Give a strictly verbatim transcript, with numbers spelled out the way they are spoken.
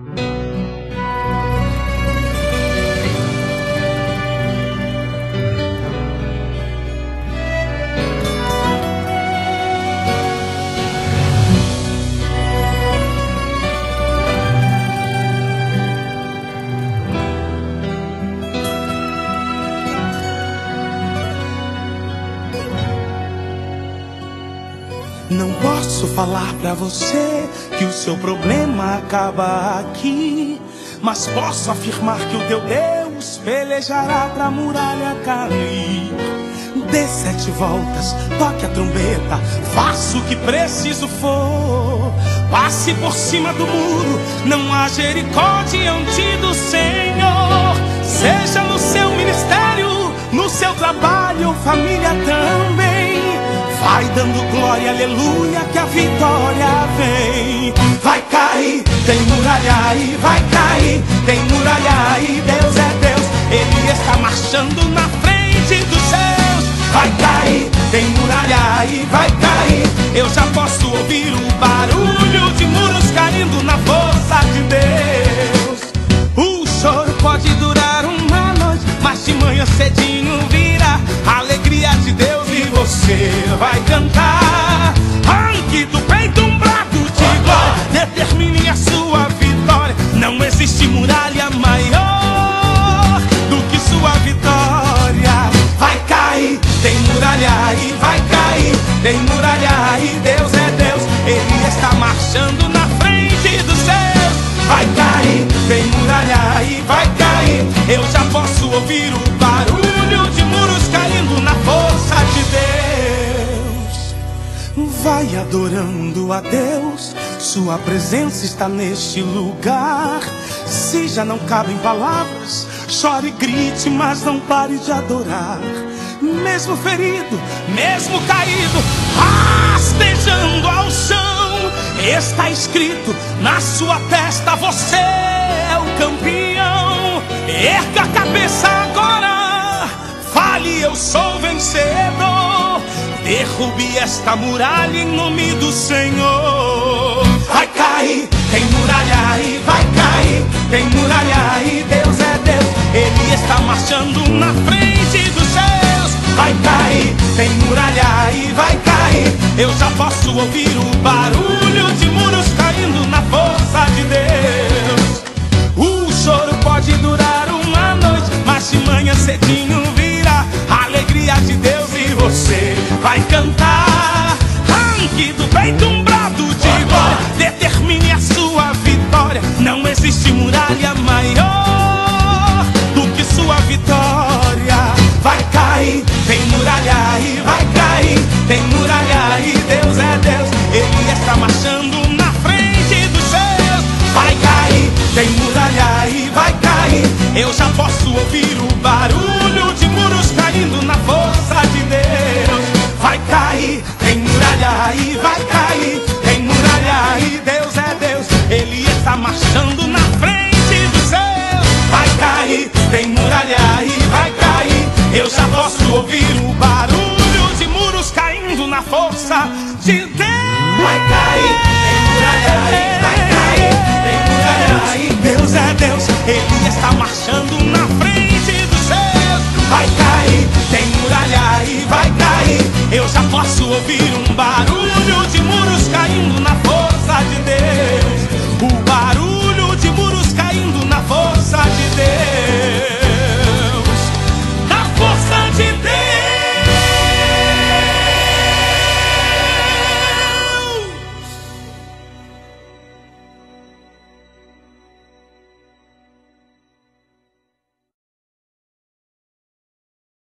Não posso falar pra você que o seu problema acaba aqui, mas posso afirmar que o teu Deus pelejará pra muralha cair. Dê sete voltas, toque a trombeta, faça o que preciso for. Passe por cima do muro, não há Jericó diante do Senhor. Seja no seu ministério, no seu trabalho, família também. Vai dando glória, aleluia, que a vitória vem. Vai cair, tem muralha aí, vai cair, tem muralha aí, Deus é Deus, Ele está marchando na frente dos céus. Vai cair, tem muralha aí, vai cair, eu já posso ouvir o barulho de muros caindo na força de Deus. O choro pode durar uma noite, mas de manhã cedinho virá a alegria de Deus e você vai cantar. Arranque do peito um brado de glória, determine a sua vitória. Não existe muralha maior do que sua vitória. Vai cair, tem muralha aí, vai cair, tem muralha aí, Deus é Deus, Ele está marchando na frente dos céus. Vai cair, tem muralha aí, vai cair, eu já posso ouvir o barulho de muros caindo na força de Deus. Vai adorando a Deus, sua presença está neste lugar. Se já não cabem palavras, chore e grite, mas não pare de adorar. Mesmo ferido, mesmo caído, rastejando ao chão, está escrito na sua testa: você é o campeão. Erga a cabeça agora, fale: eu sou vencedor. Derrube esta muralha em nome do Senhor. Vai cair, tem muralha aí, vai cair, tem muralha aí, Deus é Deus, Ele está marchando na frente dos céus. Vai cair, tem muralha aí, vai cair, eu já posso ouvir o barulho de muros caindo na força de Deus. O choro pode durar uma noite, mas de manhã cedinho virá a alegria de Deus e você vai cantar. Arranque do peito um brado de glória, determine a sua vitória. Não existe muralha maior do que sua vitória. Vai cair, tem muralha aí, vai cair, tem muralha aí, Deus é Deus, Ele está marchando na frente dos céus. Vai cair, tem muralha aí, vai cair, eu já posso ouvir o barulho de muros caindo na força de Deus. Vai cair, tem muralha aí, vai cair, tem muralha aí, Deus é Deus, Ele está marchando na frente dos céus. Vai cair, tem muralha aí, vai cair, eu já posso ouvir o barulho de muros caindo na força de Deus.